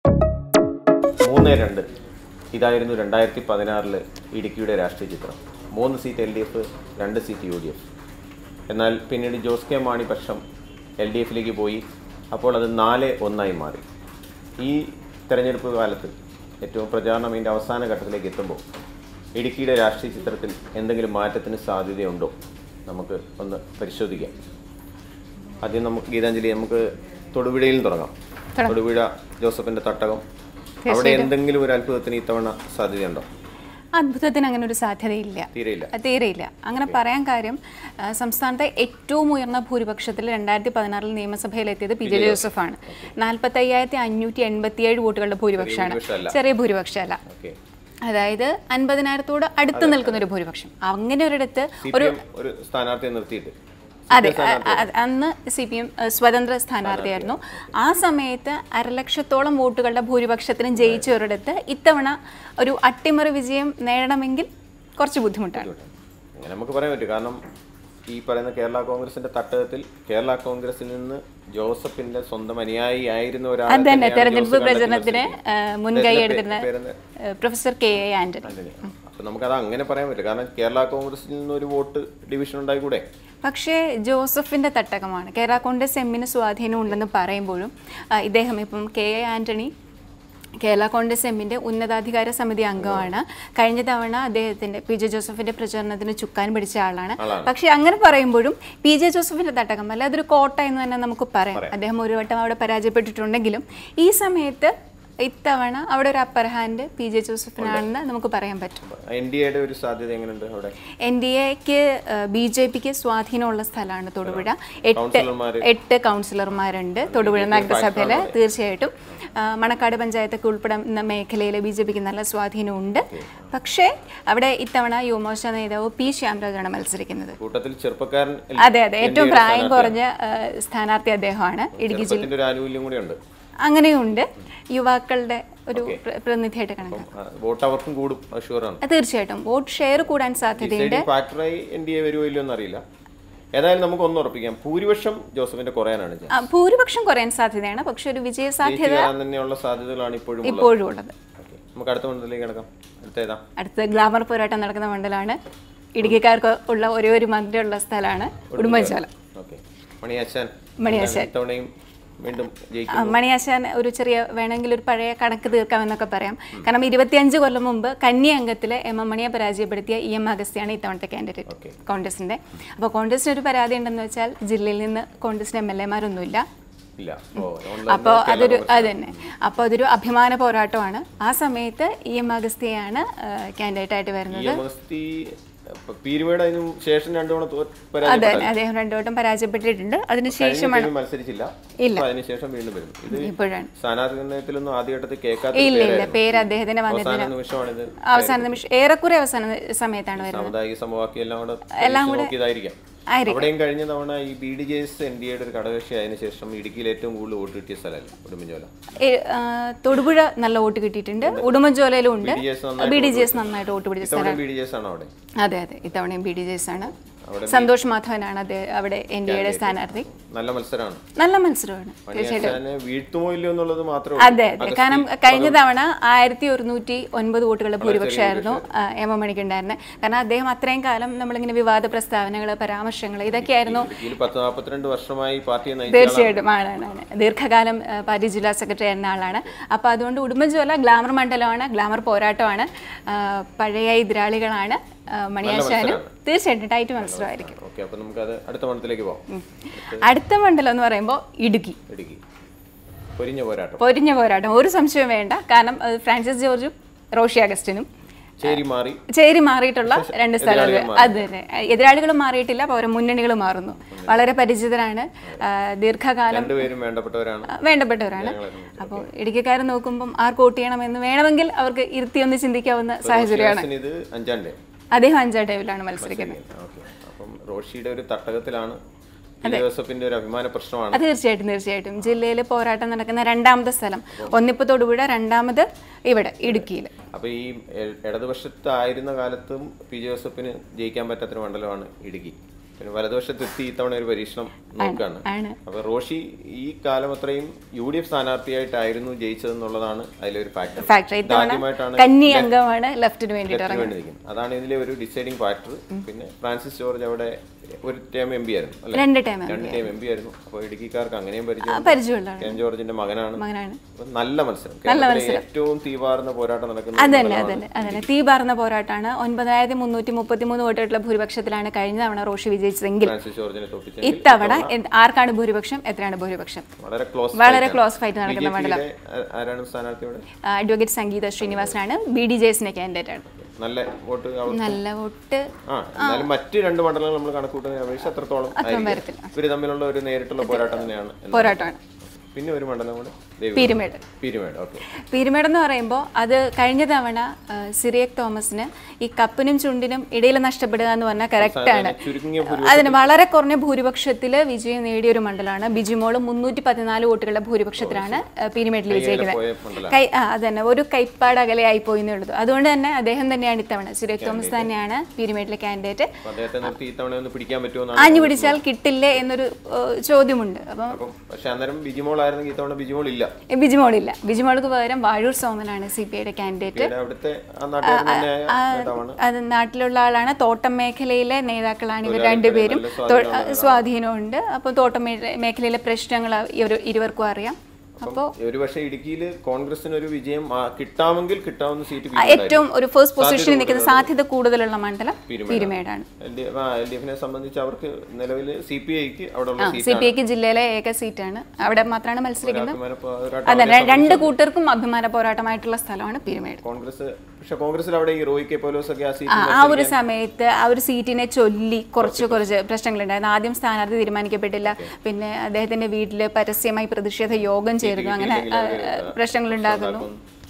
3-2 ഇതായിരുന്നു 2016 ഇടുക്കിയുടെ രാഷ്ട്രീയ ചിത്രം. 3 സീറ്റ് LDF, 2 സീറ്റ് UDF. എന്നാൽ പിന്നീട് ജോസ് കെ മാണി പക്ഷം LDFിലേക്ക് പോയി. അപ്പോൾ അത് 4-1 മാറി. ഈ തെരഞ്ഞെടുപ്പ് കാലത്ത് ഏറ്റവും പ്രചാരണം ഇതിൻ്റെ അവസാന ഘട്ടത്തിലേക്ക് എത്തുമ്പോൾ ഇടുക്കിയുടെ രാഷ്ട്രീയ ചിത്രത്തിൽ എന്തെങ്കിലും മാറ്റത്തിന് സാധ്യതയുണ്ടോ? നമുക്ക് ഒന്ന് പരിശോധിക്കാം. ആദ്യം നമുക്ക് ഗീതാഞ്ജലി, നമുക്ക് തൊടുപുഴയിൽ തുടങ്ങാം. തൊടുപുഴ ജോസഫിൻ്റെ തട്ടകം, അവിടെ എന്തെങ്കിലും ഒരു അത്ഭുതത്തിന് ഇത്തവണ സാധ്യതയുണ്ടോ? അത്ഭുതത്തിന് അങ്ങനെ ഒരു സാധ്യതയില്ല, തീരെയില്ല. അങ്ങനെ പറയാൻ കാര്യം, സംസ്ഥാനത്തെ ഏറ്റവും ഉയർന്ന ഭൂരിപക്ഷത്തിൽ 2016 നിയമസഭയിലെത്തിയത് PJ ജോസഫാണ്. 45,587 വോട്ടുകളുടെ ഭൂരിപക്ഷമാണ്. ചെറിയ ഭൂരിപക്ഷമല്ല, അതായത് 50,000-തോട് അടുത്ത് നിൽക്കുന്ന ഒരു ഭൂരിപക്ഷം. അങ്ങനെ ഒരിടത്ത് ഒരു സ്ഥാനാർത്ഥിയെ നിർത്തിയിട്ട്, അതെ, അന്ന് CPM സ്വതന്ത്ര സ്ഥാനാർത്ഥിയായിരുന്നു. ആ സമയത്ത് 1,00,000-ഓളം വോട്ടുകളുടെ ഭൂരിപക്ഷത്തിന് ജയിച്ച ഒരിടത്ത് ഇത്തവണ ഒരു അട്ടിമറി വിജയം നേടണമെങ്കിൽ കുറച്ച് ബുദ്ധിമുട്ടാണ്. അങ്ങനെ നമുക്ക് പറയാൻ പറ്റും. കാരണം ഈ പറയുന്ന കേരള കോൺഗ്രസിന്റെ തട്ടകത്തിൽ കേരള കോൺഗ്രസിൽ നിന്ന് ജോസഫിന്റെ സ്വന്തം അനുയായി ആയിരുന്ന ഒരാൾ, അതന്നെ തെരഞ്ഞെടുപ്പ് പ്രചരണത്തിന് മുൻകൈ എടുത്തിരുന്ന പ്രൊഫസർ KA ആന്റണി. അപ്പൊ നമുക്കത് അങ്ങനെ പറയാൻ പറ്റും. കാരണം കേരള കോൺഗ്രസിൽ നിന്ന് ഒരു വോട്ട് ഡിവിഷൻ ഉണ്ടായിക്കൂടെ? പക്ഷേ ജോസഫിന്റെ തട്ടകമാണ്. കേരള കോൺഗ്രസ് എമ്മിന് സ്വാധീനം ഉണ്ടെന്ന് പറയുമ്പോഴും ഇദ്ദേഹം ഇപ്പം KA ആന്റണി കേരള കോൺഗ്രസ് എമ്മിൻ്റെ ഉന്നതാധികാര സമിതി അംഗമാണ്. കഴിഞ്ഞ തവണ അദ്ദേഹത്തിൻ്റെ PJ ജോസഫിൻ്റെ പ്രചരണത്തിന് ചുക്കാൻ പിടിച്ച ആളാണ്. പക്ഷേ അങ്ങനെ പറയുമ്പോഴും PJ ജോസഫിൻ്റെ തട്ടകം അല്ല, അതൊരു കോട്ട എന്ന് തന്നെ നമുക്ക് പറയാം. അദ്ദേഹം ഒരു വട്ടം അവിടെ പരാജയപ്പെട്ടിട്ടുണ്ടെങ്കിലും ഈ സമയത്ത് ഇത്തവണ അവിടെ ഒരു അപ്പർ ഹാൻഡ് PJ ജോസഫിനാണെന്ന് നമുക്ക് പറയാൻ പറ്റും. NDAയുടെ ഒരു സാധ്യത എങ്ങനെയുണ്ട് അവിടെ? NDAക്ക് BJPക്ക് സ്വാധീനമുള്ള സ്ഥലമാണ് തൊടുപുഴ. 8 കൗൺസിലർമാരുണ്ട് തൊടുപുഴ നഗരസഭയിൽ. തീർച്ചയായിട്ടും മണക്കാട് പഞ്ചായത്തൊക്കെ ഉൾപ്പെടുന്ന മേഖലയിൽ BJPക്ക് നല്ല സ്വാധീനമുണ്ട്. പക്ഷേ അവിടെ ഇത്തവണ യുവമോർച്ച നേതാവ് P ശ്യാംരാജാണ് മത്സരിക്കുന്നത്. അതെ, ഏറ്റവും പ്രായം കുറഞ്ഞ സ്ഥാനാർത്ഥി അദ്ദേഹമാണ്. ഇടുക്കി ജില്ല അങ്ങനെയുണ്ട്. യുവാക്കളുടെ ഒരു പ്രതിനിധിയായിട്ട് കണക്കാക്കാം. തീർച്ചയായിട്ടും വോട്ട് ഷെയർ കൂടാൻ സാധ്യതയുണ്ട്. ഏതായാലും നമുക്ക് ഒന്ന് ഉറപ്പിക്കാം, ഭൂരിപക്ഷം ജോസഫിന്റെ കുറയാനാണ്. ഭൂരിപക്ഷം കുറയാൻ സാധ്യതയാണ്, പക്ഷെ ഒരു വിജയ സാധ്യത തന്നെയുള്ള സാധ്യതകളാണ് ഇപ്പോഴും ഉള്ളത്. നമുക്ക് അടുത്ത മണ്ഡലത്തിലേക്ക് കിടക്കാം. അടുത്ത ഗ്ലാമർ പോരാട്ടം നടക്കുന്ന മണ്ഡലമാണ്. ഇടുക്കിക്കാർക്ക് ഉള്ള ഒരേ ഒരു മന്ത്രിയുള്ള സ്ഥലമാണ് ഉടുമ്പൻചോല. മണിയാശാൻ ഒരു ചെറിയ വേണമെങ്കിൽ ഒരു പഴയ കണക്ക് തീർക്കാമെന്നൊക്കെ പറയാം. കാരണം 25 കൊല്ലം മുമ്പ് കന്നി അംഗത്തിലെ MM മണിയെ പരാജയപ്പെടുത്തിയ EM അഗസ്ത്യാണ് ഇത്തവണത്തെ കാൻഡിഡേറ്റ് കോൺഗ്രസിന്റെ. അപ്പോൾ കോൺഗ്രസിന് ഒരു പരാതി ഉണ്ടെന്ന് വെച്ചാൽ ജില്ലയിൽ നിന്ന് കോൺഗ്രസിന് MLA-മാരൊന്നുമില്ല. അപ്പോൾ അതൊരു അഭിമാന പോരാട്ടമാണ്. ആ സമയത്ത് EM അഗസ്ത്യയാണ് കാൻഡിഡേറ്റ് ആയിട്ട് വരുന്നത്. അതെ, അദ്ദേഹം 2 വട്ടം പരാജയപ്പെട്ടിട്ടുണ്ട്. അതിനുശേഷമാണ് ഇല്ല പേര് അദ്ദേഹത്തിന് വന്നിട്ടില്ല. അവസാന നിമിഷം, ഏറെക്കുറെ അവസാന സമയത്താണ് വരുന്നത്. എല്ലാം കൂടെ കഴിഞ്ഞ തവണ ഈ BDJS NDAയുടെ ഒരു ഘടകകക്ഷി ആയതിനു ശേഷം ഇടുക്കിയിൽ ഏറ്റവും കൂടുതൽ വോട്ട് കിട്ടിയ സ്ഥലമല്ല ഉടുമ്പൻചോല. തൊടുപുഴ നല്ല വോട്ട് കിട്ടിയിട്ടുണ്ട്, ഉടുമ്പൻചോലയിലും ഉണ്ട്. BDJS നന്നായിട്ട് വോട്ട് പിടിച്ച സ്ഥലമാണ്. അതെ, ഇത്തവണയും BDJS ആണ്. സന്തോഷ് മാധവനാണ് അവിടെ NDAയുടെ സ്ഥാനാർത്ഥി. നല്ല മത്സരമാണ്. തീർച്ചയായിട്ടും. അതെ, കാരണം കഴിഞ്ഞ തവണ 1109 വോട്ടുകളുടെ ഭൂരിപക്ഷമായിരുന്നു MM മണിക്ക് ഉണ്ടായിരുന്നത്. കാരണം അദ്ദേഹം അത്രയും കാലം നമ്മളിങ്ങനെ വിവാദ പ്രസ്താവനകൾ, പരാമർശങ്ങൾ ഇതൊക്കെയായിരുന്നു. തീർച്ചയായിട്ടും ആണ്. ദീർഘകാലം പാർട്ടി ജില്ലാ സെക്രട്ടറി ആയിരുന്ന ആളാണ്. അപ്പോൾ അതുകൊണ്ട് ഉടുമ്പൻചോല ഗ്ലാമർ മണ്ഡലമാണ്, ഗ്ലാമർ പോരാട്ടമാണ്, പഴയ എതിരാളികളാണ് മണിയാശാനും. തീർച്ചയായിട്ടും ടൈറ്റ് മത്സരമായിരിക്കും. അടുത്ത മണ്ഡലം എന്ന് പറയുമ്പോൾ ഇടുക്കി. പൊരിഞ്ഞ പോരാട്ടം, ഒരു സംശയവും വേണ്ട. കാരണം ഫ്രാൻസിസ് ജോർജും റോഷി അഗസ്റ്റിനും ചേരി മാറിയിട്ടുള്ള 2 സ്ഥലങ്ങൾ. അത് തന്നെ, എതിരാളികൾ മാറിയിട്ടില്ല, പകരം മുന്നണികൾ മാറുന്നു. വളരെ പരിചിതരാണ്, ദീർഘകാലം വേണ്ടപ്പെട്ടവരാണ്. അപ്പോൾ ഇടുക്കിക്കാരെ നോക്കുമ്പം ആർക്ക് വോട്ട് ചെയ്യണമെന്ന് വേണമെങ്കിൽ അവർക്ക് ഇരുത്തിയൊന്ന് ചിന്തിക്കാവുന്ന സാഹചര്യമാണ്. അദ്ദേഹം 5ാം ടൈമിലാണ് മത്സരിക്കുന്നത്. തീർച്ചയായിട്ടും ജില്ലയിൽ പോരാട്ടം നടക്കുന്ന 2ാമത്തെ സ്ഥലം. ഒന്നിപ്പോൾ തൊടുപുഴ, 2ാമത് ഇവിടെ ഇടുക്കിയിൽ. അപ്പോൾ ഈ ഇടതുപക്ഷത്തായിരുന്ന കാലത്തും PJ ജോസഫിന് ജയിക്കാൻ പറ്റാത്തൊരു മണ്ഡലമാണ് ഇടുക്കി. പിന്നെ വലതുപക്ഷത്തെത്തി ഇത്തവണ ഒരു പരീക്ഷണം നോക്കുകയാണ്. അപ്പൊ റോഷി ഈ കാലം അത്രയും UDF സ്ഥാനാർത്ഥിയായിട്ടായിരുന്നു ജയിച്ചതെന്നുള്ളതാണ് അതിലൊരു ഫാക്ടർ. ആദ്യമായിട്ടാണ് കന്നി അംഗമാണ് ലെഫ്റ്റിന് വേണ്ടി നിൽക്കുന്നത്. അതാണ് ഇതിലെ ഒരു ഡിസൈഡിങ് ഫാക്ടർ. പിന്നെ ഫ്രാൻസിസ് ജോർജ് അവിടെ ഒരു ടൈം MP ആയിരുന്നു, രണ്ട് ടൈം MP ആയിരുന്നു. അപ്പോൾ ഇടുക്കിക്കാർക്ക് അങ്ങനെയും പരിചയമുണ്ട്. കെ ജോർജിന്റെ മകനാണ്. നല്ല മത്സരം, ഏറ്റവും തീവാർന്ന പോരാട്ടം നടക്കുന്നത്. അതന്നെ തീവാർന്ന പോരാട്ടമാണ്. 9333 വോട്ടുകളുടെ ഭൂരിപക്ഷത്തിലാണ് കഴിഞ്ഞ തവണ റോഷി വിജയിച്ചതെങ്കിൽ ഇത്തവണ ആർക്കാണ് ഭൂരിപക്ഷം, എത്രയാണ് ഭൂരിപക്ഷം? വളരെ ക്ലോസ് ഫൈറ്റ് നടക്കുന്ന മണ്ഡലം. അഡ്വക്കേറ്റ് സംഗീത ശ്രീനിവാസനാണ്, BDJSന്റെ കാൻഡിഡേറ്റ് ആണ്. നല്ല വോട്ട് മറ്റ് രണ്ട് മണ്ഡലങ്ങൾ നമ്മൾ കണക്കൂട്ടുന്ന അപേക്ഷിച്ച് അത്രത്തോളം ഇവര് തമ്മിലുള്ള ഒരു നേരിട്ടുള്ള പോരാട്ടം തന്നെയാണ്. പിന്നെ ഒരു മണ്ഡലം കൂടെ പീരുമേട്. പീരുമേട് എന്ന് പറയുമ്പോൾ അത് കഴിഞ്ഞ തവണ സിറിയക് തോമസിന് ഈ കപ്പിനും ചുണ്ടിനും ഇടയിൽ നഷ്ടപ്പെടുക എന്ന് പറഞ്ഞാൽ കറക്റ്റാണ്. അതിന് വളരെ കുറഞ്ഞ ഭൂരിപക്ഷത്തിൽ വിജയം നേടിയ ഒരു മണ്ഡലമാണ്. ബിജിമോള് 314 വോട്ടുകളുടെ ഭൂരിപക്ഷത്തിലാണ് പീരുമേട്ടിൽ വിജയിക്കുന്നത്. അതന്നെ ഒരു കൈപ്പാട് അകലെയായി പോയി എന്നുള്ളത്. അതുകൊണ്ട് തന്നെ അദ്ദേഹം തന്നെയാണ് ഇത്തവണ, സിറിയക് തോമസ് തന്നെയാണ് പീരുമേട്ടിലെ കാൻഡിഡേറ്റ്. ആഞ്ഞു പിടിച്ചാൽ കിട്ടില്ലേ എന്നൊരു ചോദ്യമുണ്ട്. അപ്പം ബിജിമോളില്ല. ബിജിമോൾക്ക് പകരം വാഴൂർ സോമനാണ് CPIയുടെ കാൻഡിഡേറ്റ്. അത് നാട്ടിലുള്ള ആളാണ്. തോട്ടം മേഖലയിലെ നേതാക്കളാണ് ഇവർ രണ്ടുപേരും. സ്വാധീനമുണ്ട്. അപ്പോൾ തോട്ടം മേഖലയിലെ പ്രശ്നങ്ങൾ ഇരുവർക്കും അറിയാം. അപ്പോൾ ഒരുപക്ഷെ ഇടുക്കിയിൽ കോൺഗ്രസിന് ഒരു വിജയം കിട്ടാമെങ്കിൽ കിട്ടാവുന്ന സീറ്റ് ഏറ്റവും ഒരു ഫസ്റ്റ് പൊസിഷനിൽ നിൽക്കുന്ന സാധ്യത കൂടുതലുള്ള മണ്ഡലം പീരുമേടാണ്. LDFനെ സംബന്ധിച്ച് അവർക്ക് നിലവിൽ CPIക്ക് ജില്ലയിലെ ഏക സീറ്റാണ്. അവിടെ മാത്രമാണ് മത്സരിക്കുന്നത്. അതെ, രണ്ട് കൂട്ടർക്കും അഭിമാന പോരാട്ടമായിട്ടുള്ള സ്ഥലമാണ് പീരുമേട്. കോൺഗ്രസിൽ അവിടെ ഈ റോയ് കെ പൗലോസ് ഒക്കെ ആ ഒരു സമയത്ത് ആ ഒരു സീറ്റിനെ ചൊല്ലി കുറച്ച് പ്രശ്നങ്ങളുണ്ടായിരുന്നു. ആദ്യം സ്ഥാനാർത്ഥി തീരുമാനിക്കപ്പെട്ടില്ല. പിന്നെ അദ്ദേഹത്തിന്റെ വീട്ടില് പരസ്യമായി പ്രതിഷേധ യോഗം ചേർന്നു. അങ്ങനെ പ്രശ്നങ്ങൾ ഉണ്ടാകുന്നു.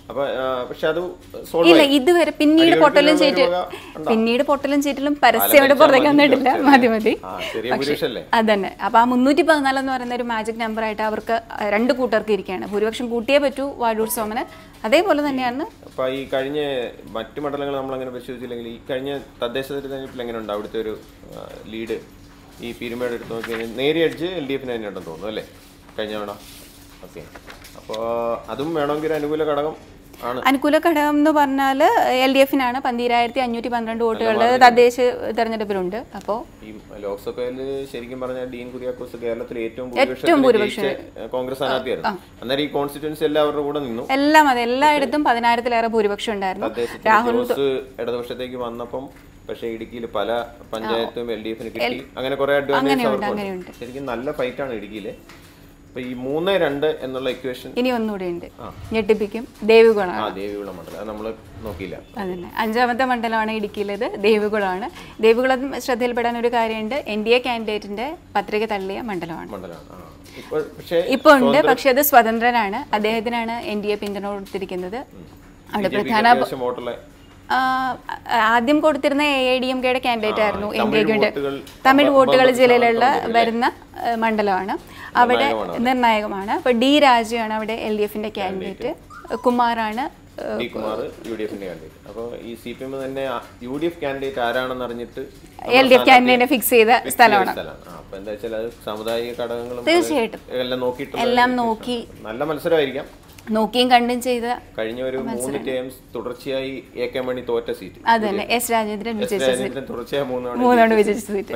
ഇല്ല, ഇതുവരെ പിന്നീട് പൊട്ടലും ചീറ്റലും പരസ്യമായിട്ട് പുറത്തേക്ക് വന്നിട്ടില്ല. മതി. അതന്നെ. അപ്പൊ ആ 314 എന്ന് പറയുന്ന ഒരു മാജിക് നമ്പർ ആയിട്ട് അവർക്ക് രണ്ട് കൂട്ടർക്ക് ഇരിക്കുകയാണ്. ഭൂരിപക്ഷം കൂട്ടിയേ പറ്റൂ വാഴൂർ സോമന്. അതേപോലെ തന്നെയാണ് ഈ കഴിഞ്ഞ മറ്റു മണ്ഡലങ്ങൾ നമ്മൾ അങ്ങനെ പരിശോധിച്ചില്ലെങ്കിൽ ഈ കഴിഞ്ഞ തദ്ദേശ തെരഞ്ഞെടുപ്പിൽ എങ്ങനെ ഉണ്ട് അവിടുത്തെ ഒരു ലീഡ്? ഈ പീരുമേട് എടുത്ത് നോക്കി കഴിഞ്ഞാൽ നേരിയ എഡ്ജ് LDFന് തന്നെയുണ്ടെന്ന് തോന്നുന്നു അല്ലേ കഴിഞ്ഞ തവണ? ഓക്കെ, അപ്പോൾ അതും വേണമെങ്കിൽ അനുകൂല ഘടകം അനുകൂല ഘടകം എന്ന് പറഞ്ഞാൽ LDFനാണ്. 12,512 വോട്ടുകളുടെ തദ്ദേശ തെരഞ്ഞെടുപ്പിലുണ്ട്. അപ്പോൾ ഈ ലോക്സഭയിൽ ശരിക്കും പറഞ്ഞാൽ ഡീൻ കുര്യാക്കോസ് കേരളത്തിൽ ഏറ്റവും ഭൂരിപക്ഷം കോൺഗ്രസ് സ്ഥാനാർത്ഥിയായിരുന്നു. അന്നേരം ഈ കോൺസ്റ്റിറ്റ്യുവൻസി എല്ലാവരുടെ കൂടെ നിന്നു. എല്ലായിടത്തും 10,000-ലേറെ ഭൂരിപക്ഷം ഉണ്ടായിരുന്നു. രാഹുൽ ഇടതുപക്ഷത്തേക്ക് വന്നപ്പം പക്ഷേ ഇടുക്കിയിൽ പല പഞ്ചായത്തും LDFന് കിട്ടി. അങ്ങനെ കുറെ അഡ്വാൻറ്റേജ്. ശരിക്കും നല്ല ഫൈറ്റാണ് ഇടുക്കിയില്. ഈ 3-2 എന്നുള്ള ഇക്വേഷൻ ഇനി ഒന്നുകൂടെ ഉണ്ട്, ഞെട്ടിപ്പിക്കും. ദേവികുളം മണ്ഡലം നമ്മൾ നോക്കിയില്ല. അതന്നെ, 5ാമത്തെ മണ്ഡലമാണ് ഇടുക്കിയിലേത്. ദേവികുളമാണ്. ദേവികുളം ശ്രദ്ധയിൽപ്പെടാൻ ഒരു കാര്യമുണ്ട്, NDA കാൻഡിഡേറ്റിന്റെ പത്രിക തള്ളിയ മണ്ഡലമാണ്. ഇപ്പൊ ഉണ്ട്, പക്ഷെ അത് സ്വതന്ത്രനാണ്. അദ്ദേഹത്തിനാണ് NDA പിന്തുണ കൊടുത്തിരിക്കുന്നത്. അവിടെ പ്രധാന ആദ്യം കൊടുത്തിരുന്ന AIDMKയുടെ കാൻഡിഡേറ്റ് ആയിരുന്നു. NDAയുടെ തമിഴ് വോട്ടുകൾ ജില്ലയിലുള്ള വരുന്ന മണ്ഡലമാണ്. അവിടെ നിർണായകമാണ്. അപ്പോൾ D രാജയാണ് അവിടെ LDFന്റെ കാൻഡിഡേറ്റ്. കുമാറാണ് അപ്പോൾ ഈ CPM തന്നെ UDF കാൻഡിഡേറ്റ് ആരാണെന്ന് അറിഞ്ഞിട്ട് LDF കാൻഡിഡേറ്റിനെ ഫിക്സ് ചെയ്ത സ്ഥലമാണ്. അപ്പോൾ എന്താ വെച്ചാൽ അത് സാമുദായിക ഘടകങ്ങളും തീർച്ചയായിട്ടും എല്ലാം നോക്കി നല്ല മത്സരമായിരിക്കാം. നോക്കിയും കണ്ടും ചെയ്ത കഴിഞ്ഞ ഒരു 3 ടൈംസ് തുടർച്ചയായി AK മണി തോറ്റ സീറ്റ്. അതന്നെ, S രാജേന്ദ്രൻ തുടർച്ചയായി 3 വിജയിച്ച സീറ്റ്.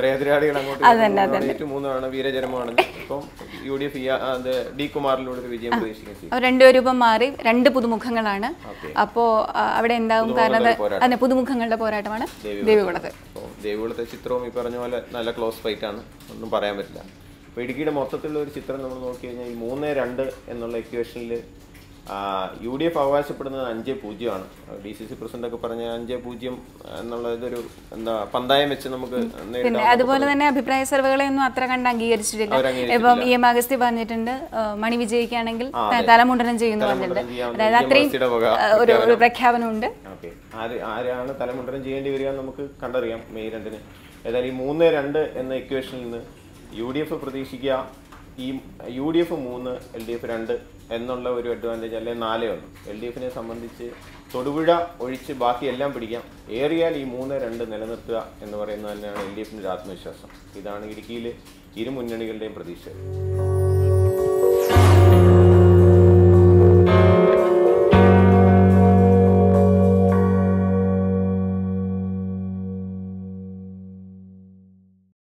വീരജനമാണ്. ഇപ്പം UDF D കുമാറിലൂടെ വിജയം പ്രതീക്ഷിക്കുന്നു. രണ്ടുപേരും ഇപ്പം മാറി, രണ്ട് പുതുമുഖങ്ങളാണ്. അപ്പോ അവിടെ എന്താവും? കാരണം അതെ, പുതുമുഖങ്ങളുടെ പോരാട്ടമാണ് ദേവികുളത്ത്. ദേവികുളത്തെ ചിത്രവും ഈ പറഞ്ഞ പോലെ നല്ല ക്ലോസ് ഫൈറ്റ് ആണ്, ഒന്നും പറയാൻ പറ്റില്ല. അപ്പോൾ ഇടുക്കിയുടെ മൊത്തത്തിലുള്ള ഒരു ചിത്രം നമ്മൾ നോക്കി കഴിഞ്ഞാൽ ഈ 3-2 എന്നുള്ള ഇക്വേഷനിൽ UDF അവകാശപ്പെടുന്നത് 5-0 ആണ്. DCC പ്രസിഡന്റ് ഒക്കെ പറഞ്ഞ 5-0 എന്നുള്ള ഇതൊരു എന്താ പന്തായം വെച്ച് നമുക്ക്. പിന്നെ അതുപോലെ തന്നെ അഭിപ്രായ സർവേകളെയൊന്നും അത്ര കണ്ട് അംഗീകരിച്ചിട്ടില്ല. ഇപ്പം EM അഗസ്തി പറഞ്ഞിട്ടുണ്ട് മണി വിജയിക്കുകയാണെങ്കിൽ തലമുണ്ടനം ചെയ്യുന്നു പറഞ്ഞിട്ടുണ്ട്. അതായത് അത്രയും ഒരു പ്രഖ്യാപനമുണ്ട്. ആരാണ് തലമുണ്ടനം ചെയ്യേണ്ടി വരിക നമുക്ക് കണ്ടറിയാം മെയ് 2-ന്. ഏതായാലും ഈ 3-2 എന്ന ഇക്വേഷനിൽ നിന്ന് UDF പ്രതീക്ഷിക്കുക ഈ UDF 3 LDF 2 എന്നുള്ള ഒരു അഡ്വാൻറ്റേജ്, അല്ലെങ്കിൽ 4-1. LDF-നെ സംബന്ധിച്ച് തൊടുപുഴ ഒഴിച്ച് ബാക്കിയെല്ലാം പിടിക്കാം, ഏറിയാൽ ഈ 3-2 നിലനിർത്തുക എന്ന് പറയുന്നത് തന്നെയാണ് LDF-ൻ്റെ ഒരു ആത്മവിശ്വാസം. ഇതാണ് ഇടുക്കിയിൽ ഇരു മുന്നണികളുടെയും പ്രതീക്ഷ.